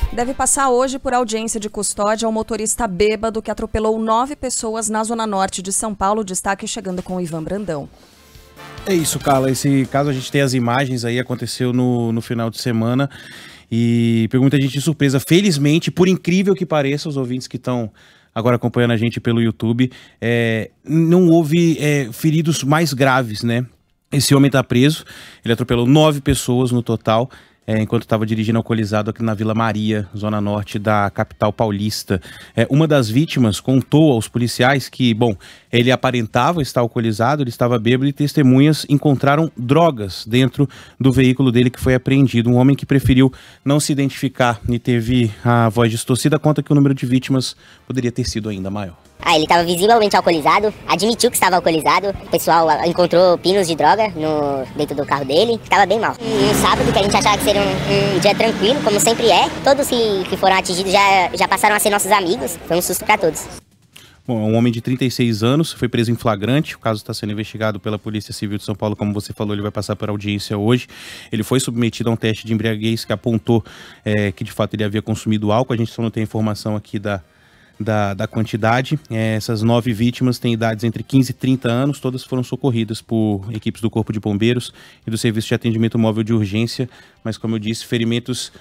Deve passar hoje por audiência de custódia ao motorista bêbado que atropelou 9 pessoas na zona norte de São Paulo. Destaque chegando com o Ivan Brandão. É isso, Carla. Esse caso a gente tem as imagens aí, aconteceu no final de semana e pegou muita gente de surpresa. Felizmente, por incrível que pareça, os ouvintes que estão agora acompanhando a gente pelo YouTube, não houve feridos mais graves, né? Esse homem está preso, ele atropelou 9 pessoas no total, enquanto estava dirigindo alcoolizado aqui na Vila Maria, zona norte da capital paulista. Uma das vítimas contou aos policiais que, bom, ele aparentava estar alcoolizado, ele estava bêbado e testemunhas encontraram drogas dentro do veículo dele que foi apreendido. Um homem que preferiu não se identificar e teve a voz distorcida, conta que o número de vítimas poderia ter sido ainda maior. Ele estava visivelmente alcoolizado, admitiu que estava alcoolizado. O pessoal encontrou pinos de droga dentro do carro dele, que estava bem mal. Um sábado que a gente achava que seria um dia tranquilo, como sempre é. Todos que foram atingidos já passaram a ser nossos amigos. Foi um susto para todos. Bom, um homem de 36 anos foi preso em flagrante. O caso está sendo investigado pela Polícia Civil de São Paulo. Como você falou, ele vai passar por audiência hoje. Ele foi submetido a um teste de embriaguez que apontou que de fato ele havia consumido álcool. A gente só não tem informação aqui da quantidade. Essas 9 vítimas têm idades entre 15 e 30 anos, todas foram socorridas por equipes do Corpo de Bombeiros e do Serviço de Atendimento Móvel de Urgência, mas como eu disse, ferimentos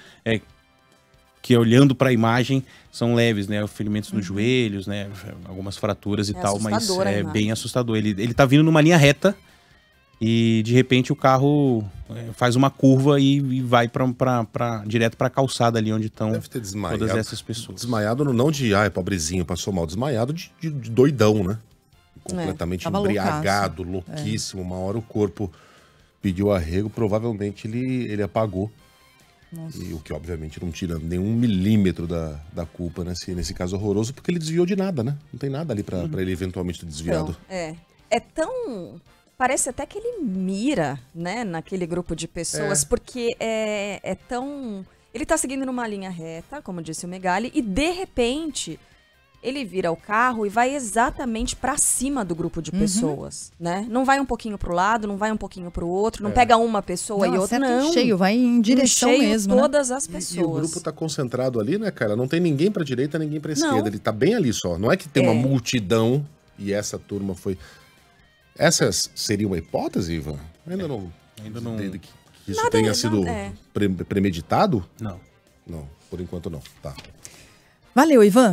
que olhando para a imagem são leves, né? Ferimentos nos joelhos, né? Algumas fraturas e tal, mas é bem assustador. Ele tá vindo numa linha reta e de repente o carro faz uma curva e vai direto para a calçada ali onde estão todas essas pessoas. Desmaiado não de, pobrezinho, passou mal. Desmaiado de doidão, né? Completamente embriagado, louquíssimo. Uma hora o corpo pediu arrego, provavelmente ele apagou. Nossa. E o que obviamente não tira nenhum milímetro da culpa nesse caso horroroso, porque ele desviou de nada, né? Não tem nada ali para ele eventualmente ter desviado. Então, é tão... Parece até que ele mira, né, naquele grupo de pessoas, porque é tão... Ele tá seguindo numa linha reta, como disse o Megali, e de repente ele vira o carro e vai exatamente pra cima do grupo de pessoas, né? Não vai um pouquinho pro lado, não vai um pouquinho pro outro, não pega uma pessoa e outra, não. Cheio, vai em direção mesmo, todas as pessoas. E o grupo tá concentrado ali, né, cara? Não tem ninguém pra direita, ninguém pra esquerda. Ele tá bem ali só. Não é que tem uma multidão e essa turma foi... Essa seria uma hipótese, Ivan? Ainda não. Que isso tenha sido premeditado? Não. Não, por enquanto não. Tá. Valeu, Ivan.